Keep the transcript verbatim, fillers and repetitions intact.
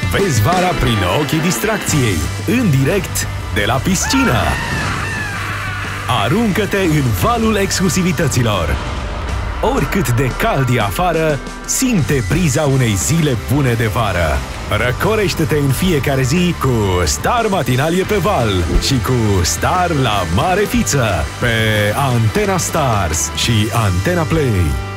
Vezi vara prin ochii distracției, în direct de la piscină. Aruncă-te în valul exclusivităților. Oricât de cald e afară, simte priza unei zile bune de vară. Răcorește-te în fiecare zi cu Star Matinalie pe val și cu Star la Mare Fiță pe Antena Stars și Antena Play.